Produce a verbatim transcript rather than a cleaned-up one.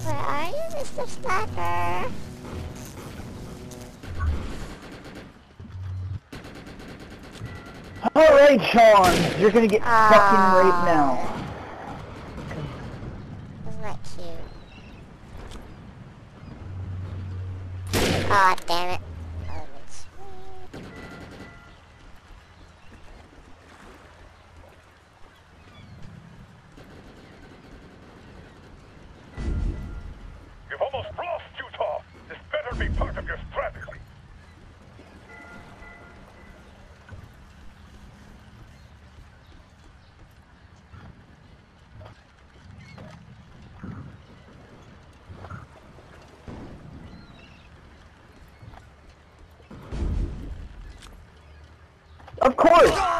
Where are you, Mister Slacker? Alright, Sean, you're gonna get Aww. fucking raped now. Isn't that cute? Aw, oh, damn it. You've almost lost Utah. This better be part of your strategy. Of course!